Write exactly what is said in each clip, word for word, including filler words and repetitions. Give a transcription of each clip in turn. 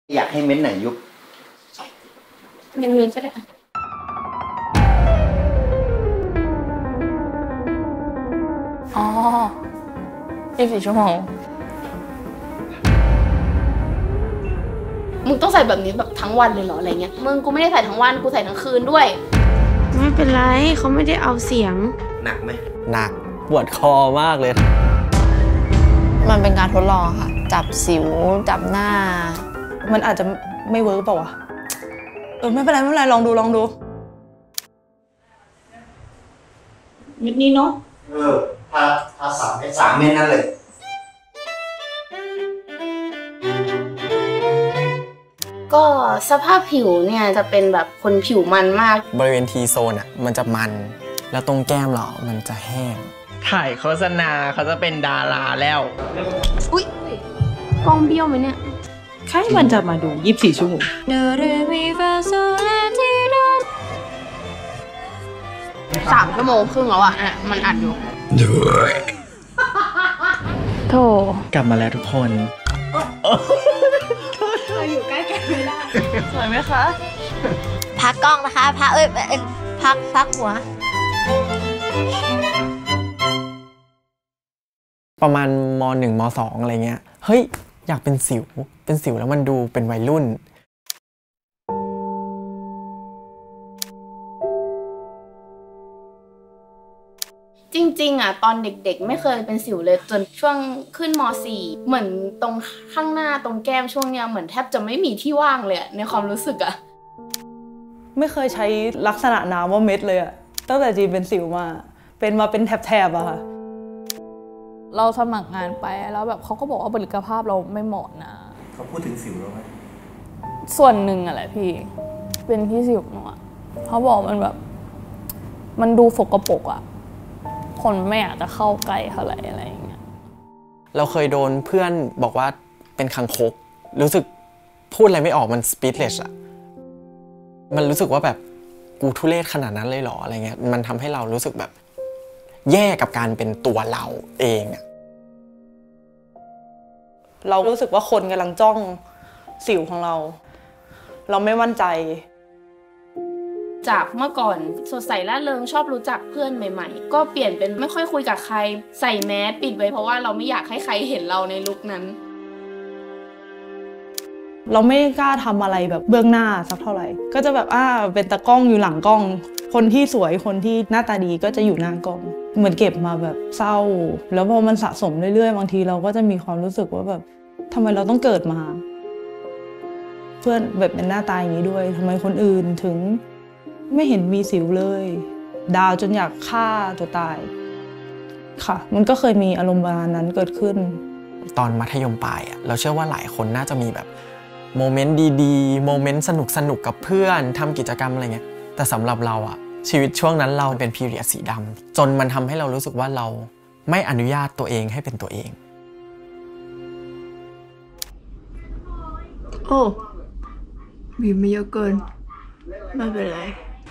อยากให้เม้นไหนยุบเม้นเม้นก็ได้อ๋อยี่สิบสี่ชั่วโมงมึงต้องใส่แบบนี้แบบทั้งวันเลยเหรออะไรเงี้ยมึงกูไม่ได้ใส่ทั้งวันกูใส่ทั้งคืนด้วยไม่เป็นไรเขาไม่ได้เอาเสียงหนักไหมหนักปวดคอมากเลยมันเป็นการทดลองค่ะจับสิวจับหน้ามันอาจจะไม่เวิร์กเปล่าวะเออไม่เป็นไรไม่เป็นไรลองดูลองดูนิดนี้เนาะเออพาพาสามเมตรสามเมตรนั่นเลยก็สภาพผิวเนี่ยจะเป็นแบบคนผิวมันมากบริเวณทีโซนอ่ะมันจะมันแล้วตรงแก้มเรามันจะแห้งถ่ายโฆษณาเขาจะเป็นดาราแล้วอุ๊ยกล้องเบี้ยวไหมเนี่ยใครมันจะมาดูยี่สิบสี่ชั่วโมงสามชั่วโมงครึ่งแล้วอ่ะมันอัดอยู่โธ่กลับมาแล้วทุกคนเราอยู่ใกล้กันไม่ได้สวยไหมคะพักกล้องนะคะพักเอ้ยพักพักหัวประมาณมหนึ่งมสองอะไรเงี้ยเฮ้ยอยากเป็นสิวเป็นสิวแล้วมันดูเป็นวัยรุ่นจริงๆอ่ะตอนเด็กๆไม่เคยเป็นสิวเลยจนช่วงขึ้นม.สี่เหมือนตรงข้างหน้าตรงแก้มช่วงเนี้ยเหมือนแทบจะไม่มีที่ว่างเลยในความรู้สึกอ่ะไม่เคยใช้ลักษณะนามว่าเม็ดเลยอ่ะตั้งแต่จีเป็นสิวมาเป็นมาเป็นแถบๆอะค่ะเราสมัครงานไปแล้วแบบเขาก็บอกว่าบุคลิกภาพเราไม่เหมาะนะเขาพูดถึงสิวเราไหมส่วนหนึ่งอะไรพี่เป็นที่สิวหนูอะเขาบอกมันแบบมันดูสกปรกอะคนไม่อยากจะเข้าใกล้เท่าไหร่อะไรอย่างเงี้ยเราเคยโดนเพื่อนบอกว่าเป็นคางคกรู้สึกพูดอะไรไม่ออกมันสปีดเลสอะมันรู้สึกว่าแบบกูทุเรศขนาดนั้นเลยเหรออะไรเงี้ยมันทำให้เรารู้สึกแบบแย่กับการเป็นตัวเราเองอะเรารู้สึกว่าคนกำลังจ้องสิวของเราเราไม่มั่นใจจากเมื่อก่อนสดใสร่าเริงชอบรู้จักเพื่อนใหม่ๆก็เปลี่ยนเป็นไม่ค่อยคุยกับใครใส่แมสปิดไว้เพราะว่าเราไม่อยากให้ใครเห็นเราในลุคนั้นเราไม่กล้าทำอะไรแบบเบื้องหน้าสักเท่าไหร่ก็จะแบบอ่าเป็นตากล้องอยู่หลังกล้องคนที่สวยคนที่หน้าตาดีก็จะอยู่หน้ากล้องเหมือนเก็บมาแบบเศร้าแล้วพอมันสะสมเรื่อยๆบางทีเราก็จะมีความรู้สึกว่าแบบทำไมเราต้องเกิดมาเพื่อนแบบเป็นหน้าตาอย่างนี้ด้วยทำไมคนอื่นถึงไม่เห็นมีสิวเลยดาวจนอยากฆ่าตัวตายค่ะมันก็เคยมีอารมณ์ประมาณนั้นเกิดขึ้นตอนมัธยมปลายอะเราเชื่อว่าหลายคนน่าจะมีแบบโมเมนต์ดีๆโมเมนต์สนุกสนุกกับเพื่อนทำกิจกรรมอะไรเงี้ยแต่สำหรับเราอะชีวิตช่วงนั้นเราเป็นพีเรียดสีดำจนมันทำให้เรารู้สึกว่าเราไม่อนุญาตตัวเองให้เป็นตัวเองโอ้บีบไม่เยอะเกินไม่เป็นไร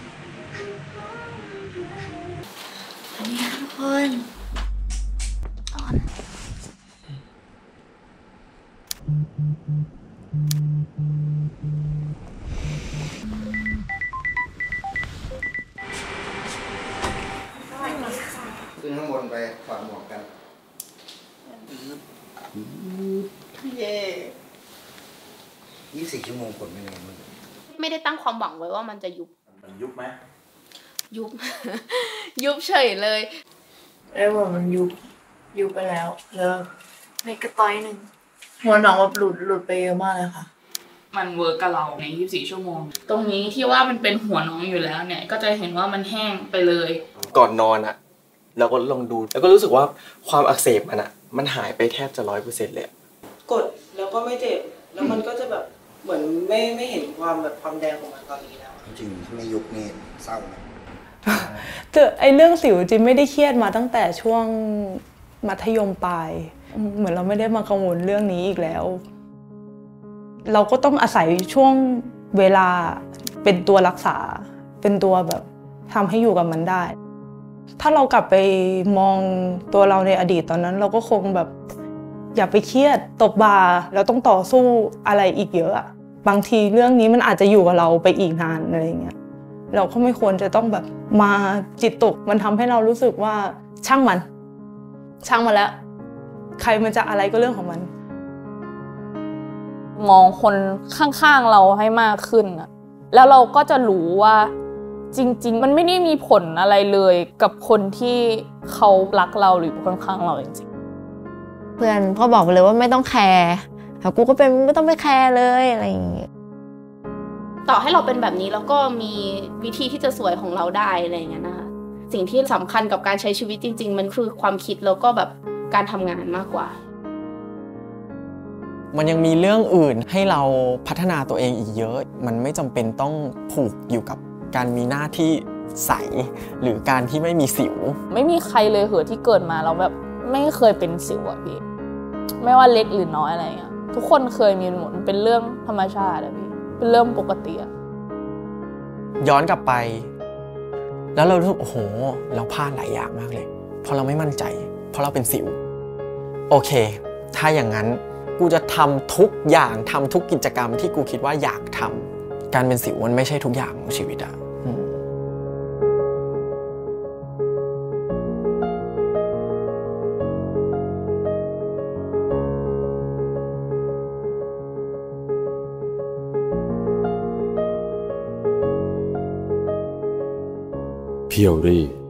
อันนี้ทุกคนอ่อนขึ้นข้างบนไปถอดหมวกกันเย่ยี่สิบสี่ชั่วโมงผลเป็นไงมึงไม่ได้ตั้งความหวังไว้ว่ามันจะยุบมันยุบไหมยุบ ยุบเฉยเลยไอ้ว่ามันยุบยุบไปแล้วแล้วในกระต้อยหนึ่งหัวหนองแบบหลุดหลุดไปเยอะมากเลยค่ะมันเวิร์กกับเราในยี่สิบสี่ชั่วโมงตรงนี้ที่ว่ามันเป็นหัวน้องอยู่แล้วเนี่ยก็จะเห็นว่ามันแห้งไปเลยก่อนนอนอะเราก็ลองดูแล้วก็รู้สึกว่าความอักเสบมันอะมันหายไปแทบจะร้อยเปอร์เซ็นต์เลยกดแล้วก็ไม่เจ็บแล้วมันก็จะแบบเหมือนไม่ไม่เห็นความแบบความแดงของมันตอนนี้แล้วจริงๆถ้าไม่ยุบนี่เศร้านะแต่ไอเรื่องสิวจิมไม่ได้เครียดมาตั้งแต่ช่วงมัธยมปลายเหมือนเราไม่ได้มากังวลเรื่องนี้อีกแล้วเราก็ต้องอาศัยช่วงเวลาเป็นตัวรักษาเป็นตัวแบบทำให้อยู่กับมันได้ถ้าเรากลับไปมองตัวเราในอดีตตอนนั้นเราก็คงแบบอย่าไปเครียดตบบ่าแล้วต้องต่อสู้อะไรอีกเยอะบางทีเรื่องนี้มันอาจจะอยู่กับเราไปอีกนานอะไรเงี้ยเราก็ไม่ควรจะต้องแบบมาจิตตกมันทำให้เรารู้สึกว่าช่างมันช่างมาแล้วใครมันจะอะไรก็เรื่องของมันมองคนข้างๆเราให้มากขึ้นอะแล้วเราก็จะรู้ว่าจริงๆมันไม่ได้มีผลอะไรเลยกับคนที่เขารักเราหรือคนข้างเราจริงๆเพื่อนก็บอกไปเลยว่าไม่ต้องแคร์แต่กูก็เป็นไม่ต้องไปแคร์เลยอะไรอย่างเงี้ยต่อให้เราเป็นแบบนี้เราก็มีวิธีที่จะสวยของเราได้อะไรอย่างเงี้ยนะคะสิ่งที่สำคัญกับการใช้ชีวิตจริงๆมันคือความคิดแล้วก็แบบการทำงานมากกว่ามันยังมีเรื่องอื่นให้เราพัฒนาตัวเองอีกเยอะมันไม่จำเป็นต้องผูกอยู่กับการมีหน้าที่ใสหรือการที่ไม่มีสิวไม่มีใครเลยเหอะที่เกิดมาเราแบบไม่เคยเป็นสิวอะพี่ไม่ว่าเล็กหรือน้อยอะไรเงี้ยทุกคนเคยมีหมดเป็นเรื่องธรรมชาติอะพี่เป็นเรื่องปกติอะย้อนกลับไปแล้วเรารู้สึกโอ้โหเราพลาดหลายอย่างมากเลยเพราะเราไม่มั่นใจเพราะเราเป็นสิวโอเคถ้าอย่างนั้นกูจะทำทุกอย่างทำทุกกิจกรรมที่กูคิดว่าอยากทำการเป็นสิวมันไม่ใช่ทุกอย่างของชีวิตอะพี แอล ดี